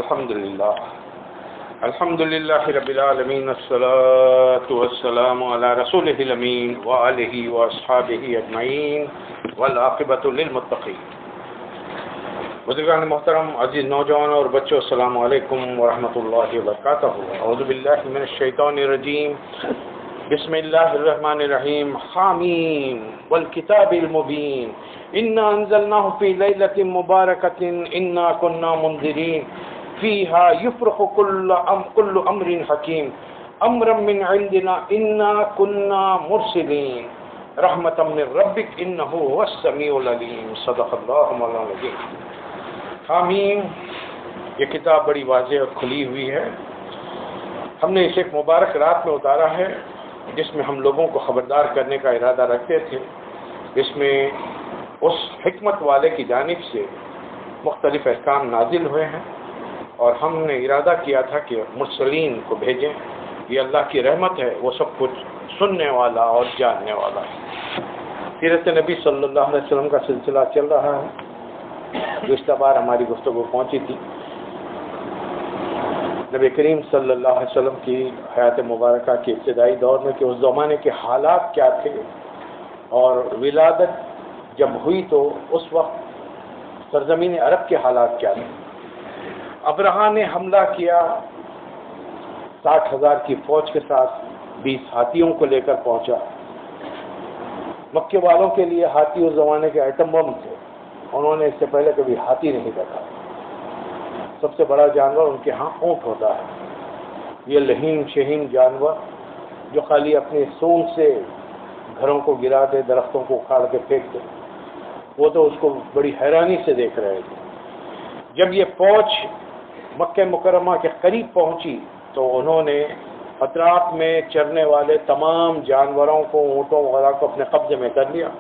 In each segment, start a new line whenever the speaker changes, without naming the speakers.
الحمد لله رب العالمين الصلاة والسلام على رسوله الأمين وآله وأصحابه أجمعين والعاقبة للمتقين. بزرگان محترم، عزیز نوجوان اور بچوں، السلام علیکم ورحمۃ اللہ وبرکاتہ. اعوذ باللہ من الشیطان الرجیم، بسم اللہ الرحمن الرحیم. حامیم والکتاب المبین، انا انزلناه فی لیلۃ مبارکۃ انا کنا منذرین فیہا یفرق کل امر حکیم امرا من عندنا انا کنا مرسلین رحمتا من ربک انہ هو السمیع العلیم. صدق اللہ مولانا العظیم. حامیم، یہ کتاب بڑی واضح اور کھلی ہوئی ہے. ہم نے اسے ایک مبارک رات میں اتارا ہے جس میں ہم لوگوں کو خبردار کرنے کا ارادہ رکھتے تھے. اس میں اس حکمت والے کی جانب سے مختلف احکام نازل ہوئے ہیں اور ہم نے ارادہ کیا تھا کہ مرسلین کو بھیجیں. یہ اللہ کی رحمت ہے، وہ سب کچھ سننے والا اور جاننے والا ہے. سیرت نبی صلی اللہ علیہ وسلم کا سلسلہ چل رہا ہے. گزشتہ بار ہماری گفتگو پہنچی تھی نبی کریم صلی اللہ علیہ وسلم کی حیات مبارکہ کے ابتدائی دور میں کہ اس زمانے کے حالات کیا تھے اور ولادت جب ہوئی تو اس وقت سرزمین عرب کے حالات کیا تھے. ابرہا نے حملہ کیا 60,000 کی فوج کے ساتھ، 20 ہاتھیوں کو لے کر پہنچا. مکے والوں کے لیے ہاتھی اس زمانے کے ایٹم بم تھے. انہوں نے اس سے پہلے کبھی ہاتھی نہیں دیکھا. سب سے بڑا جانور ان کے ہاں اونٹ ہوتا ہے. یہ لہیم شہین جانور جو خالی اپنی سونگ سے گھروں کو گرا دے، درختوں کو اکھاڑ کے پھینک دے، وہ تو اس کو بڑی حیرانی سے دیکھ رہے تھے. جب یہ فوج مکہ مکرمہ کے قریب پہنچی تو انہوں نے اطراف میں چرنے والے تمام جانوروں کو، اونٹوں وغیرہ کو اپنے قبضے میں کر لیا.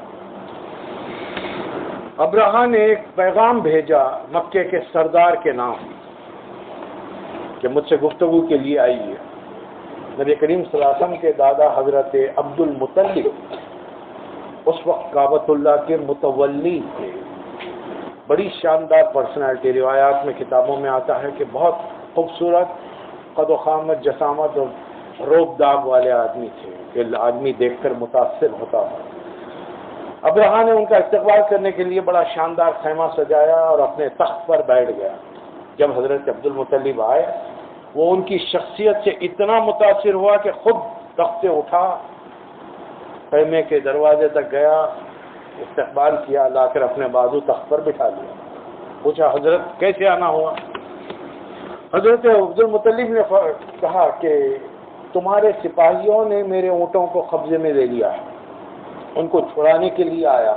ابرہا نے ایک پیغام بھیجا مکے کے سردار کے نام کہ مجھ سے گفتگو کے لیے آئیے. نبی کریم صلی اللہ علیہ وسلم کے دادا حضرت عبد المطلب اس وقت کعبۃ اللہ کے متولی تھے. بڑی شاندار پرسنالٹی، روایات میں کتابوں میں آتا ہے کہ بہت خوبصورت قد و خامت، جسامت اور روب داغ والے آدمی تھے کہ آدمی دیکھ کر متاثر ہوتا تھا. ابرہا نے ان کا استقبال کرنے کے لیے بڑا شاندار خیمہ سجایا اور اپنے تخت پر بیٹھ گیا. جب حضرت عبد المطلب آئے، وہ ان کی شخصیت سے اتنا متاثر ہوا کہ خود تخت سے اٹھا، خیمے کے دروازے تک گیا، استقبال کیا، لا کر اپنے بازو تخت پر بٹھا لیا. پوچھا حضرت کیسے آنا ہوا؟ حضرت عبد المطلب نے کہا کہ تمہارے سپاہیوں نے میرے اونٹوں کو قبضے میں لے لیا ہے، ان کو چھڑانے کے لیے آیا.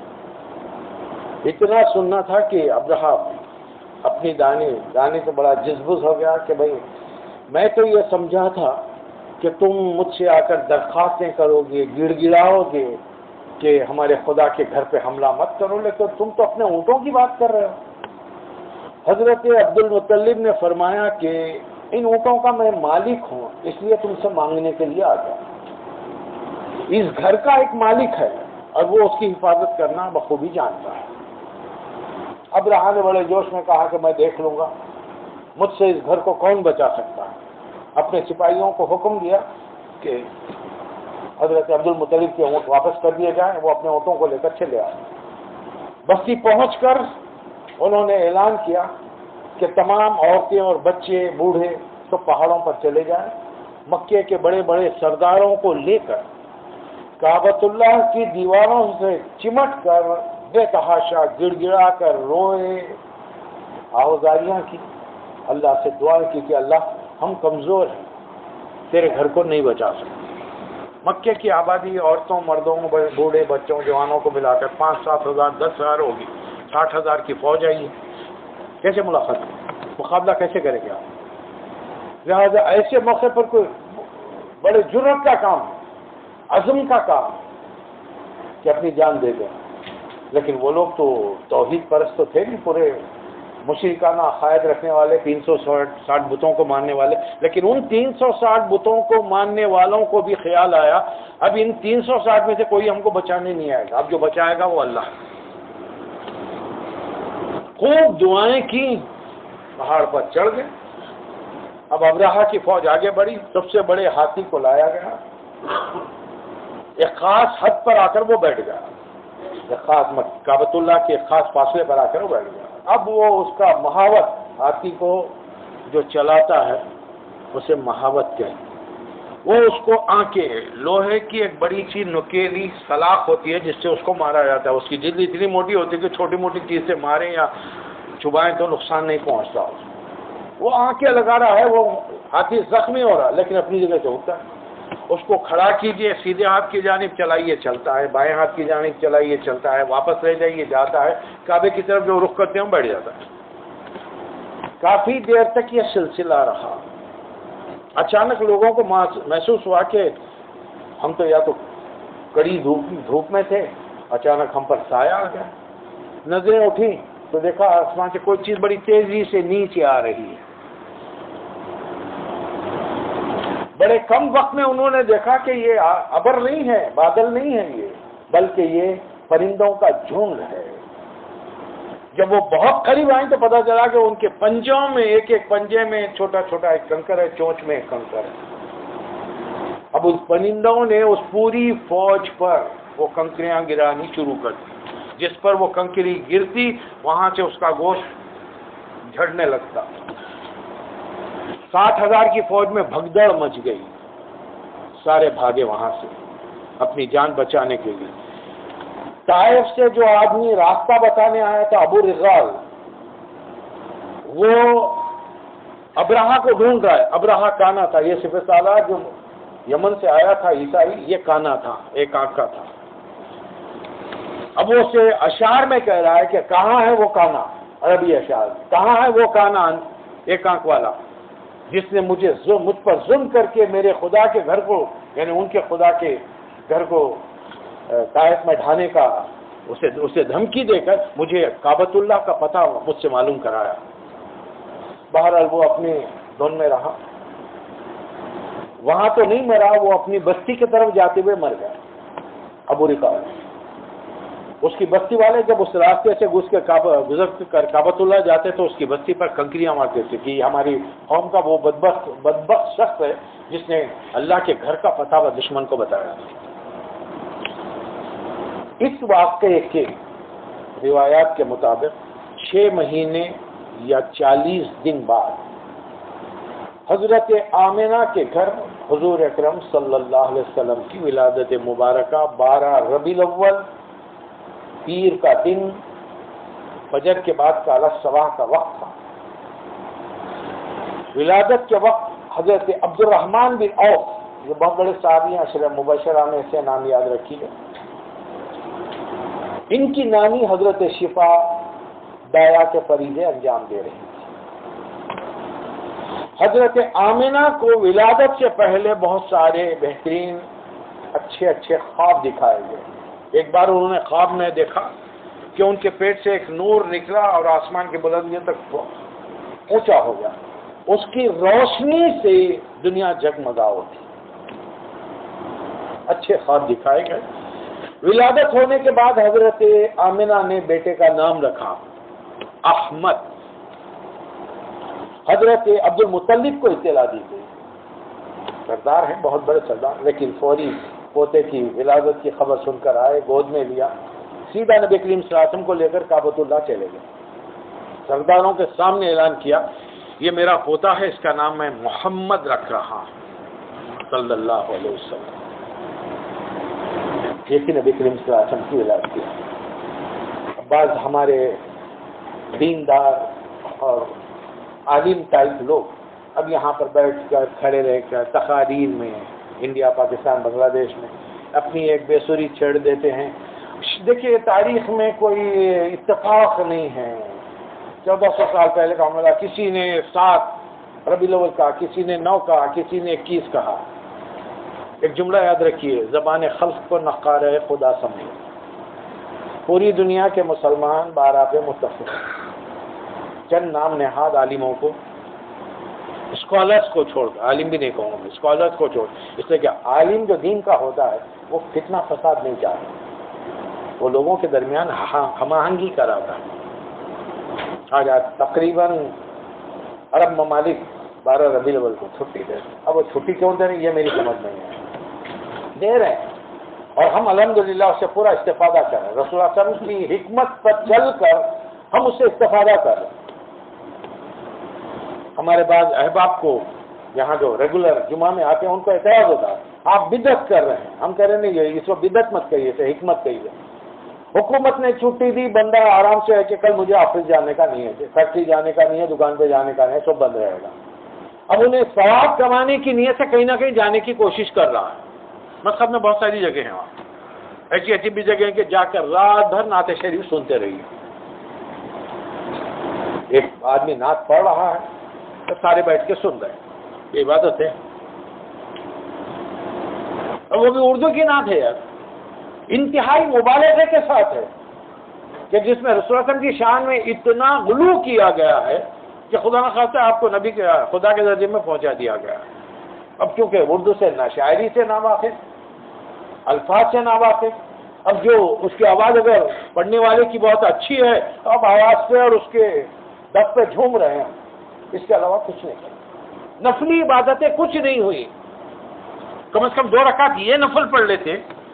اتنا سننا تھا کہ ابرہا اپنی دانے سے بڑا جذبوز ہو گیا کہ بھائی میں تو یہ سمجھا تھا کہ تم مجھ سے آ کر درخواستیں کرو گے، گڑ گڑاؤ گے کہ ہمارے خدا کے گھر پہ حملہ مت کرو، لیکن تم تو اپنے اونٹوں کی بات کر رہے ہو. حضرت عبد المطلب نے فرمایا کہ ان اونٹوں کا میں مالک ہوں، اس لیے تم سے مانگنے کے لیے آ گیا. اس گھر کا ایک مالک ہے اور وہ اس کی حفاظت کرنا بخوبی جانتا ہے. ابرہا نے بڑے جوش میں کہا کہ میں دیکھ لوں گا، مجھ سے اس گھر کو کون بچا سکتا ہے. اپنے سپاہیوں کو حکم دیا کہ حضرت عبد المطلب کے اونٹ واپس کر دیے جائیں. وہ اپنے اونٹوں کو لے کر چلے آئے. بستی پہنچ کر انہوں نے اعلان کیا کہ تمام عورتیں اور بچے، بوڑھے سب پہاڑوں پر چلے جائیں. مکے کے بڑے بڑے سرداروں کو لے کر کعبۃ اللہ کی دیواروں سے چمٹ کر بے تحاشا گڑ گڑا کر روئے، آوازاریاں کی، اللہ سے دعا کی کہ اللہ ہم کمزور ہیں، تیرے گھر کو نہیں بچا سکتے. مکے کی آبادی عورتوں، مردوں، بوڑھے، بچوں، جوانوں کو ملا کر 5-7 ہزار 10 ہزار ہوگی. 60,000 کی فوج آئی ہے. کیسے ملاقات مقابلہ کیسے کرے گا؟ لہٰذا ایسے موقع پر کوئی بڑے جرأت کا کام، عزم کا کام کہ اپنی جان دے دیں. لیکن وہ لوگ تو توحید پرست تو تھے نہیں، پورے مشرکانہ عقائد رکھنے والے، 360 بتوں کو ماننے والے. لیکن ان 360 بتوں کو ماننے والوں کو بھی خیال آیا اب ان 360 میں سے کوئی ہم کو بچانے نہیں آئے گا، اب جو بچائے گا وہ اللہ. خوب دعائیں کی پہاڑ پر چڑھ گئے. اب ابرہہ کی فوج آگے بڑھی, سب سے بڑے ہاتھی کو لایا گیا, ایک خاص حد پر آ کر وہ بیٹھ گیا, ایک خاص کعبۃ اللہ کے ایک خاص فاصلے پر آ کر وہ بیٹھ گیا. اب وہ اس کا مہاوت, ہاتھی کو جو چلاتا ہے اسے مہاوت کہتے, وہ اس کو آنکے لوہے کی ایک بڑی سی نکیلی سلاخ ہوتی ہے جس سے اس کو مارا جاتا ہے. اس کی جلد اتنی موٹی ہوتی ہے کہ چھوٹی موٹی چیز سے ماریں یا چبائیں تو نقصان نہیں پہنچتا. وہ آنکھیں لگا رہا ہے, وہ ہاتھی زخمی ہو رہا لیکن اپنی جگہ سے اٹھتا ہے. اس کو کھڑا کیجئے, سیدھے ہاتھ کی جانب چلائیے چلتا ہے, بائیں ہاتھ کی جانب چلائیے چلتا ہے, واپس لے جائیے جاتا ہے, کعبے کی طرف جو رخ کرتے ہیں بیٹھ جاتا ہے. کافی دیر تک یہ سلسلہ رہا. اچانک لوگوں کو محسوس ہوا کہ ہم تو یا تو کڑی دھوپ میں تھے, اچانک ہم پر سایہ آ گیا. نظریں اٹھی تو دیکھا آسمان سے کوئی چیز بڑی تیزی سے نیچے آ رہی ہے. بڑے کم وقت میں انہوں نے دیکھا کہ یہ ابر نہیں ہے, بادل نہیں ہے یہ, بلکہ یہ پرندوں کا جھنڈ ہے. جب وہ بہت قریب آئیں تو پتا چلا کہ ان کے پنجوں میں, ایک ایک پنجے میں چھوٹا چھوٹا ایک کنکر ہے, چونچ میں ایک کنکر ہے. اب اس پرندوں نے اس پوری فوج پر وہ کنکریاں گرانی شروع کر دی. جس پر وہ کنکری گرتی وہاں سے اس کا گوشت جھڑنے لگتا. 60,000 کی فوج میں بھگدڑ مچ گئی. سارے بھاگے وہاں سے اپنی جان بچانے کے لیے. طائف سے جو آدمی راستہ بتانے آیا تھا ابو رغال, وہ ابرہہ کو ڈھونڈ رہا ہے. ابرہہ کانا تھا, یہ سپہ سالار جو یمن سے آیا تھا عیسائی, یہ کانا تھا, ایک آنکھ کا تھا. اب وہ اسے اشعار میں کہہ رہا ہے کہ کہاں ہے وہ کانا, عربی اشعار, کہاں ہے وہ کانا ایک آنکھ والا جس نے مجھ پر ظلم کر کے میرے خدا کے گھر کو, یعنی ان کے خدا کے گھر کو طائف میں ڈھانے کا اسے دھمکی دے کر مجھے کعبۃ اللہ کا پتہ مجھ سے معلوم کرایا. بہرحال وہ اپنے دھن میں رہا, وہاں تو نہیں مرا, وہ اپنی بستی کی طرف جاتے ہوئے مر گیا. ابو رغال اس کی بستی والے جب اس راستے سے گزر کر کعبۃ اللہ جاتے تو اس کی بستی پر کنکریاں مارتے تھے کہ ہماری قوم کا وہ بدبخت شخص ہے جس نے اللہ کے گھر کا پتہ و دشمن کو بتایا. اس واقعے کے روایات کے مطابق 6 مہینے یا 40 دن بعد حضرت آمنہ کے گھر حضور اکرم صلی اللہ علیہ وسلم کی ولادت مبارکہ 12 ربیع الاول پیر کا دن فجر کے بعد کالا صباح کا وقت تھا. ولادت کے وقت حضرت عبد الرحمن بن عوف, یہ بہت بڑے صحابی ہیں, عشرہ مبشرہ میں سے نام یاد رکھیے, ان کی نانی حضرت شفا دایا کے فریضے انجام دے رہی تھی. حضرت آمنہ کو ولادت سے پہلے بہت سارے بہترین اچھے خواب دکھائے گئے. ایک بار انہوں نے خواب میں دیکھا کہ ان کے پیٹ سے ایک نور نکلا اور آسمان کی بلندیوں تک اونچا ہو گیا. اس کی روشنی سے دنیا جگمگا ہوتی. اچھے خواب دکھائے گئے. ولادت ہونے کے بعد حضرت آمنہ نے بیٹے کا نام رکھا احمد. حضرت عبد المطلب کو اطلاع دی گئی, سردار ہیں, بہت بڑے سردار, لیکن فوری پوتے کی ولادت کی خبر سن کر آئے, گود میں لیا, سیدھا نبی کریم صلی اللہ علیہ وسلم کو لے کر کعبۃ اللہ چلے گئے. سرداروں کے سامنے اعلان کیا, یہ میرا پوتا ہے, اس کا نام میں محمد رکھ رہا ہوں صلی اللہ علیہ وسلم. جیسی نبی کریم صلی اللہ علیہ وسلم کی ولادت کی. بعض ہمارے دیندار اور عالم ٹائپ لوگ اب یہاں پر بیٹھ کر کھڑے رہ کر تقاریر میں انڈیا, پاکستان, بنگلہ دیش میں اپنی ایک بے سری چھیڑ دیتے ہیں. دیکھیے تاریخ میں کوئی اتفاق نہیں ہے. 1400 سال پہلے کا معاملہ, کسی نے 7 ربیع الاول کہا, کسی نے 9 کہا, کسی نے 21 کہا. ایک جملہ یاد رکھیے, زبان خلق کو نقار خدا سمجھے. پوری دنیا کے مسلمان 12 پہ متفق. چند نام نہاد عالموں کو, اسکالرس کو چھوڑ کر, عالم بھی نہیں کہوں گا, اسکالرس کو چھوڑ, اس لیے کہ عالم جو دین کا ہوتا ہے وہ فتنہ فساد نہیں چاہتا, وہ لوگوں کے درمیان ہم آہنگی کراتا ہے. آج تقریباً عرب ممالک 12 ربیع الاول کو چھٹی دے، اب وہ چھٹی کیوں دے رہے ہیں یہ میری سمجھ نہیں ہے، دے رہے ہیں اور ہم الحمدللہ اس سے پورا استفادہ کر رہے ہیں، رسول اللہ صلی اللہ علیہ وسلم کی حکمت پر چل کر ہم اس سے استفادہ کر رہے ہیں۔ ہمارے بعض احباب کو یہاں جو ریگولر جمعہ میں آتے ہیں ان کو اعتراض ہوتا ہے آپ بدعت کر رہے ہیں، ہم کہہ رہے نہیں یہ اس کو بدعت مت کہیے اسے حکمت کہیے۔ حکومت نے چھٹی دی، بندہ آرام سے ہے کہ کل مجھے آفس جانے کا نہیں ہے، فیکٹری جانے کا نہیں ہے، دکان پہ جانے کا نہیں ہے، سب بند رہے گا۔ اب انہیں ثواب کمانے کی نیت سے کہیں نہ کہیں جانے کی کوشش کر رہا ہے۔ مذہب میں بہت ساری جگہ ہیں وہاں، ایسی ایسی بھی جگہ ہیں کہ جا کر رات بھر نعت شریف سنتے رہیے۔ ایک آدمی نعت پڑھ رہا ہے تو سارے بیٹھ کے سن رہے ہیں، یہ عبادت ہے، اور وہ بھی اردو کی نعت ہے یار، انتہائی مبالغے کے ساتھ ہے کہ جس میں رسول اللہ صلی اللہ علیہ وسلم کی شان میں اتنا غلو کیا گیا ہے کہ خدا نخواستہ آپ کو نبی کے خدا کے درجے میں پہنچا دیا گیا ہے۔ اب چونکہ اردو سے نہ شاعری سے نہ واقف، الفاظ سے نہ واقف، اب جو اس کی آواز اگر پڑھنے والے کی بہت اچھی ہے تو اب آواز پہ اور اس کے دف پہ جھوم رہے ہیں، اس کے علاوہ کچھ نہیں کیا، نفلی عبادتیں کچھ نہیں ہوئی، کم از کم 2 رکعت یہ نفل پڑھ لیتے۔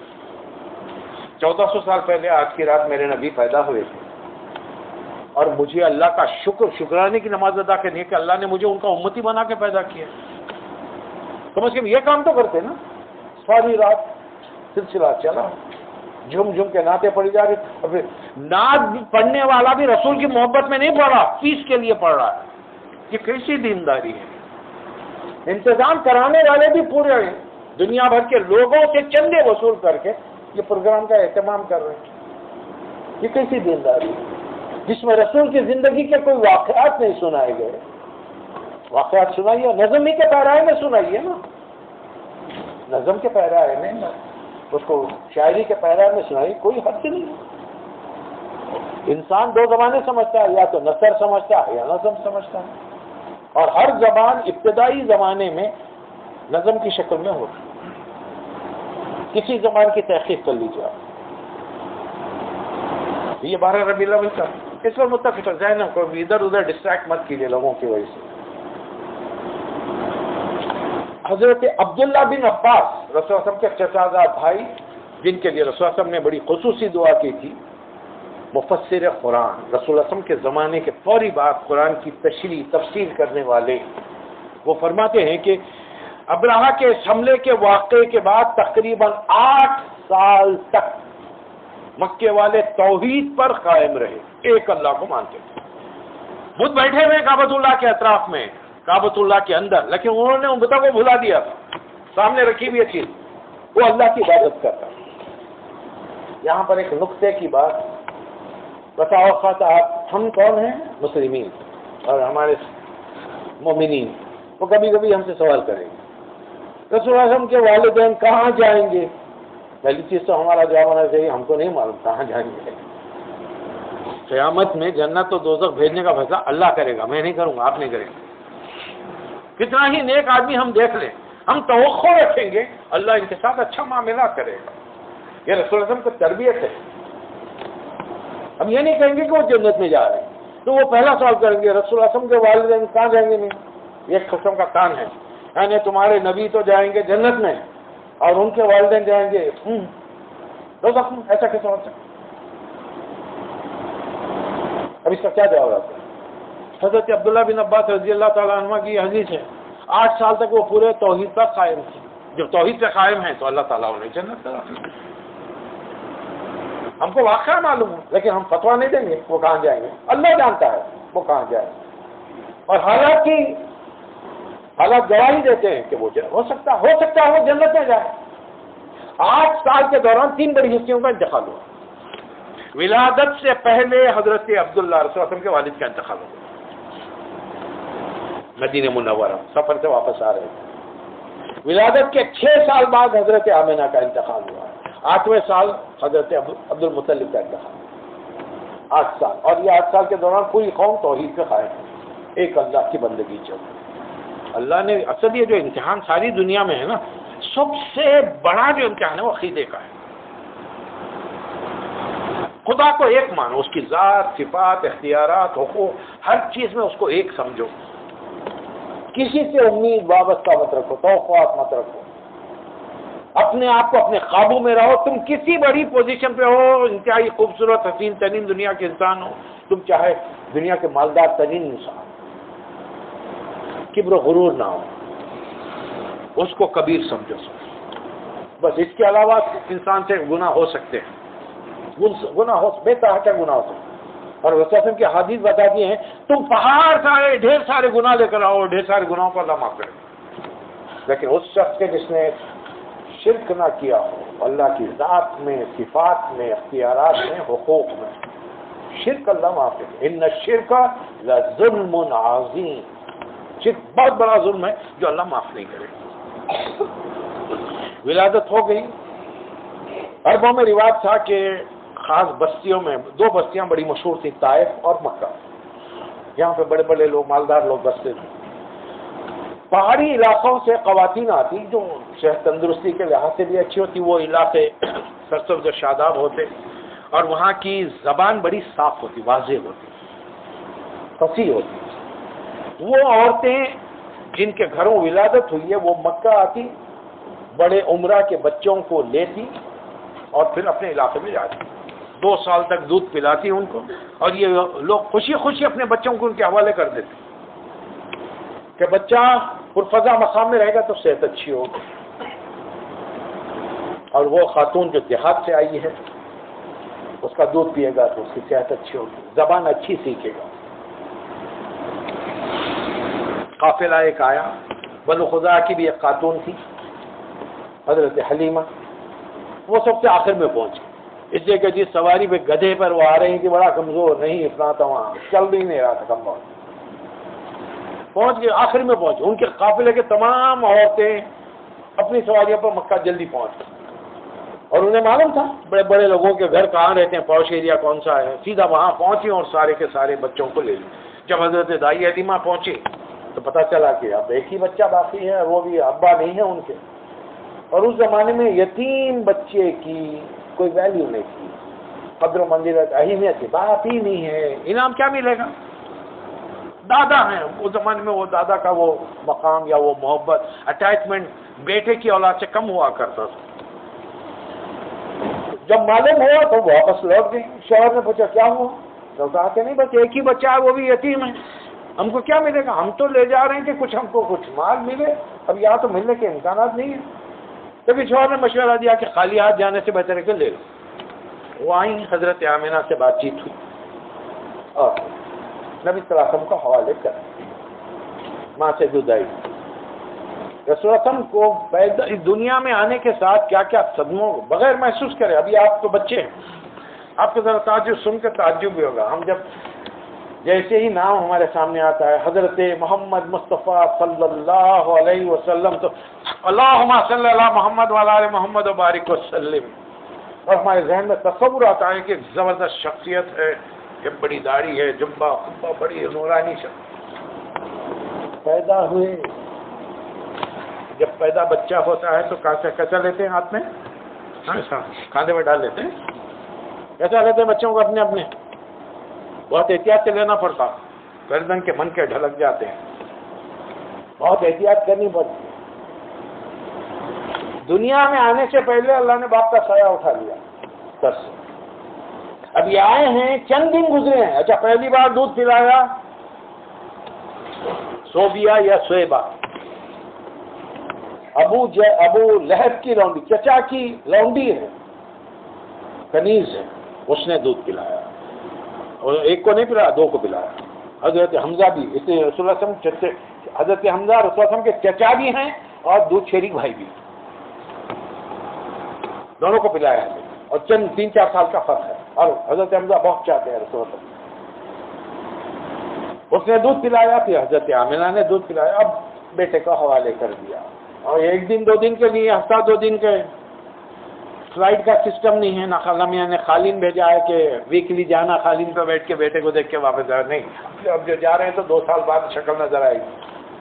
1400 سال پہلے آج کی رات میرے نبی پیدا ہوئے تھے اور مجھے اللہ کا شکرانے کی نماز ادا کرنی ہے کہ اللہ نے مجھے ان کا امتی بنا کے پیدا کیا، کم از کم یہ کام تو کرتے نا۔ ساری رات سلسلہ چلا، جھم جھم کے نعتیں پڑھی جا رہی، اور نعت پڑھنے والا بھی رسول کی محبت میں نہیں پڑھ رہا، فیس کے لیے پڑھ رہا ہے، یہ کیسی دینداری ہے۔ انتظام کرانے والے بھی پورے دنیا بھر کے لوگوں سے چندے وصول کر کے یہ پروگرام کا اہتمام کر رہے ہیں، یہ کیسی دینداری ہے جس میں رسول کی زندگی کے کوئی واقعات نہیں سنائے گئے؟ واقعات سنائیے، نظم ہی کے پیرائے میں سنائیے نا، نظم کے پیرائے میں، اس کو شاعری کے پیرائے میں سنائیے، کوئی حد نہیں۔ انسان 2 زبانیں سمجھتا ہے، یا تو نثر سمجھتا ہے یا نظم سمجھتا ہے، اور ہر زبان ابتدائی زمانے میں نظم کی شکل میں ہوتی ہے۔ کسی زبان کی تحقیق کر لیجیے آپ، یہ 12 ربیع الاول کا اس پر متفق ذہن کو ادھر ادھر ڈسٹریکٹ مت کیجیے لوگوں کی وجہ سے۔ حضرت عبداللہ بن عباس رسول اللہ صلی اللہ علیہ وسلم کے چچازاد بھائی، جن کے لیے رسول اللہ صلی اللہ علیہ وسلم نے بڑی خصوصی دعا کی تھی، مفسر قرآن، رسول اللہ صلی اللہ علیہ وسلم کے زمانے کے فوری بعد قرآن کی تشریح تفسیر کرنے والے، وہ فرماتے ہیں کہ ابرہہ کے اس حملے کے واقعے کے بعد تقریباً 8 سال تک مکے والے توحید پر قائم رہے، ایک اللہ کو مانتے تھے، بت بیٹھے ہوئے کعبۃ اللہ کے اطراف میں، کعبۃ اللہ کے اندر، لیکن انہوں نے ان بتوں کو بھلا دیا تھا، سامنے رکھی ہوئی چیز، وہ اللہ کی عبادت کرتا۔ یہاں پر ایک نقطے کی بات بتاؤ خاطہ، ہم کون ہیں؟ مسلمین، اور ہمارے مومنین، وہ کبھی کبھی ہم سے سوال کریں گے رسول اللہ کے والدین کہاں جائیں گے؟ پہلی چیز تو ہمارا جواب ہونا چاہیے ہم کو نہیں معلوم کہاں جائیں گے۔ قیامت میں جنت و دوزخ بھیجنے کا فیصلہ اللہ کرے گا، میں نہیں کروں گا، آپ نہیں کریں گے۔ کتنا ہی نیک آدمی ہم دیکھ لیں، ہم توقع رکھیں گے اللہ ان کے ساتھ اچھا معاملہ کرے گا، یہ رسول اللہ کو تربیت ہے۔ ہم یہ نہیں کہیں گے کہ وہ جنت میں جا رہے ہیں، تو وہ پہلا سوال کریں گے رسول اللہ کے والدین کہاں جائیں گے؟ نہیں، یہ ایک قسم کا کان ہے، یعنی تمہارے نبی تو جائیں گے جنت میں اور ان کے والدین جائیں گے دوزخ میں، ایسا کیسے ہو سکتا؟ اب اس کا کیا جواب آتا ہے؟ حضرت عبداللہ بن عباس رضی اللہ تعالیٰ عنہ کی حدیث ہے، 8 سال تک وہ پورے توحید پر قائم تھے، جب توحید پہ قائم ہیں تو اللہ تعالیٰ انہیں جنت کرا۔ ہم کو واقعہ معلوم ہے لیکن ہم فتویٰ نہیں دیں گے وہ کہاں جائیں گے، اللہ جانتا ہے وہ کہاں جائے، اور حالات گواہی دیتے ہیں کہ وہ ہو سکتا ہے وہ جنت میں جائے۔ 8 سال کے دوران 3 بڑی ہستیوں کا انتقال ہوا۔ ولادت سے پہلے حضرت عبداللہ رسول اللہ صلی اللہ علیہ وسلم کے والد کا انتقال ہوا، مدینہ منورہ سفر سے واپس آ رہے تھے۔ ولادت کے 6 سال بعد حضرت آمنہ کا انتقال ہوا، 8ویں سال حضرت عبد المطلب کا انتقال، 8 سال، اور یہ 8 سال کے دوران پوری قوم توحید پہ قائم ہے، ایک اللہ کی بندگی چل۔ اللہ نے اصل یہ جو امتحان ساری دنیا میں ہے نا، سب سے بڑا جو امتحان ہے وہ عقیدے کا ہے۔ خدا کو ایک مانو، اس کی ذات، صفات، اختیارات، حقوق، ہر چیز میں اس کو ایک سمجھو، کسی سے امید وابستہ مت رکھو، توقعات مت رکھو، اپنے آپ کو اپنے قابو میں رہو. تم کسی بڑی پوزیشن پہ ہو، انتہائی خوبصورت حسین ترین دنیا کے انسان ہو، تم چاہے دنیا کے مالدار ترین انسان، کبر و غرور نہ ہو، اس کو کبیر سمجھو. بس اس کے علاوہ انسان سے گناہ ہو سکتے ہیں، گناہ ہو، بے طرح کا گناہ ہو سکتے ہیں. اور رسول کی حدیث بتاتی ہیں تم پہاڑ سارے ڈھیر سارے گناہ لے کر آؤ، ڈھیر سارے گناہوں کو اللہ معاف کرے، لیکن اس شخص کے جس نے شرک نہ کیا ہو اللہ کی ذات میں، صفات میں، اختیارات میں، حقوق میں، شرک اللہ معاف کرے. ان الشرک لظلم عظیم، شرک بہت بڑا ظلم ہے جو اللہ معاف نہیں کرے. ولادت ہو گئی. عربوں میں رواج تھا کہ خاص بستیوں میں، دو بستیاں بڑی مشہور تھیں، طائف اور مکہ، یہاں پہ بڑے بڑے لوگ، مالدار لوگ بستے تھے. پہاڑی علاقوں سے خواتین آتی جو صحت تندرستی کے لحاظ سے بھی اچھی ہوتی، وہ علاقے سرسبز و شاداب ہوتے، اور وہاں کی زبان بڑی صاف ہوتی، واضح ہوتی، فصیح ہوتی. وہ عورتیں جن کے گھروں ولادت ہوئی ہے وہ مکہ آتی، بڑے عمرہ کے بچوں کو لیتی اور پھر اپنے علاقے میں جاتی، 2 سال تک دودھ پلاتی ان کو، اور یہ لوگ خوشی خوشی اپنے بچوں کو ان کے حوالے کر دیتے کہ بچہ پرفضا مقام میں رہے گا تو صحت اچھی ہوگی. اور وہ خاتون جو دیہات سے آئی ہے اس کا دودھ پیے گا تو اس کی صحت اچھی ہوگی، زبان اچھی سیکھے گا. قافلہ ایک آیا، بنو خزاعہ کی بھی ایک خاتون تھی حضرت حلیمہ، وہ سب سے آخر میں پہنچی، اس لیے کہ جس سواری پہ گدھے پر وہ آ رہی تھی بڑا کمزور، نہیں اتنا تھا، وہاں چل بھی نہیں رہا تھا، کم بہت پہنچ گئے، آخر میں پہنچے. ان کے قافلے کے تمام عورتیں اپنی سواریوں پر مکہ جلدی پہنچ گئی، اور انہیں معلوم تھا بڑے بڑے لوگوں کے گھر کہاں رہتے ہیں، پوش ایریا کون سا ہے، سیدھا وہاں پہنچی اور سارے کے سارے بچوں کو لے لی. جب حضرت دائی حلیمہ پہنچی تو پتہ چلا کہ اب ایک ہی بچہ باقی ہے، وہ بھی ابا نہیں ہے ان کے. اور اس زمانے میں یتیم بچے کی کوئی ویلیو نہیں تھی، قدر و منزلت اہمیت تھی، باپ ہی نہیں ہے، انعام کیا ملے گا، دادا ہیں. اس زمانے میں وہ دادا کا وہ مقام یا وہ محبت، اٹیچمنٹ بیٹے کی اولاد سے کم ہوا کرتا تھا. جب معلوم ہوا تو واپس لوٹ گئی. شوہر نے پوچھا کیا ہوا، تو کہا کہ نہیں بس ایک ہی بچہ ہے، وہ بھی یتیم ہے، ہم کو کیا ملے گا، ہم تو لے جا رہے ہیں کہ کچھ ہم کو کچھ مال ملے، اب یہاں تو ملنے کے امکانات نہیں ہیں. تبھی شوہر نے مشورہ دیا کہ خالی ہاتھ جانے سے بہتر ہے کہ لے لو. وہ آئیں، حضرت آمنہ سے بات چیت ہوئی اور نبی صلی اللہ علیہ وسلم کو حوالے کر، ماں سے دودھ آئی. رسول اللہ علیہ وسلم کو اس دنیا میں آنے کے ساتھ کیا کیا صدموں بغیر محسوس کرے. ابھی آپ تو بچے ہیں، آپ کو ذرا تعجب سن کر تعجب بھی ہوگا. ہم جب جیسے ہی نام ہمارے سامنے آتا ہے حضرت محمد مصطفیٰ صلی اللہ علیہ وسلم تو اللہم صلی اللہ محمد وعلی آل محمد وبارک وسلم، اور ہمارے ذہن میں تصور آتا ہے کہ زبردست شخصیت ہے، کہ بڑی داڑھی ہے، جبہ خبہ، بڑی نورانی شخصیت. پیدا ہوئے، جب پیدا بچہ ہوتا ہے تو کیسا لیتے ہیں ہاتھ میں، کاندھے میں ڈال لیتے ہیں، کیسا لیتے ہیں بچوں کو اپنے اپنے، بہت احتیاط سے لینا پڑتا، گردن کے من کے ڈھلک جاتے ہیں، بہت احتیاط کرنی پڑتی. دنیا میں آنے سے پہلے اللہ نے باپ کا سایہ اٹھا لیا بس. اب یہ آئے ہیں، چند دن گزرے ہیں. اچھا پہلی بار دودھ پلایا صوبیہ یا سویبہ، ابو لہب کی لونڈی، چچا کی لونڈی ہے، کنیز ہے، اس نے دودھ پلایا، اور ایک کو نہیں پلایا، 2 کو پلایا. حضرت حمزہ بھی، اس لیے رسول اللہ صلی اللہ علیہ وسلم حضرت حمزہ رسول اللہ صلی اللہ علیہ وسلم کے چچا بھی ہیں اور دودھ شریک بھائی بھی، دونوں کو پلایا ہے، اور چند 3-4 سال کا فرق ہے. اور حضرت حمزہ بہت چاہتے ہیں رسول اللہ، اس نے دودھ پلایا، پھر حضرت آمنہ نے دودھ پلایا، اب بیٹے کو حوالے کر دیا. اور 1 دن 2 دن کے لیے، ہفتہ 2 دن کے، فلائٹ کا سسٹم نہیں ہے. نہ میاں نے خالین بھیجا ہے کہ ویکلی جانا، خالین پہ بیٹھ کے بیٹے کو دیکھ کے واپس آنا، نہیں. اب جو جا رہے ہیں تو 2 سال بعد شکل نظر آئے گی.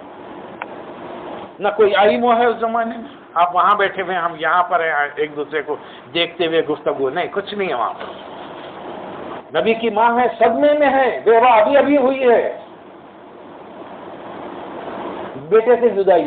نہ کوئی علم ہے اس زمانے میں، آپ وہاں بیٹھے ہوئے، ہم یہاں پر ہیں، ایک دوسرے کو دیکھتے ہوئے گفتگو، نہیں، کچھ نہیں ہے وہاں پر. نبی کی ماں ہے، صدمے میں ہے، بیوہ ابھی ہوئی ہے، بیٹے سے جدائی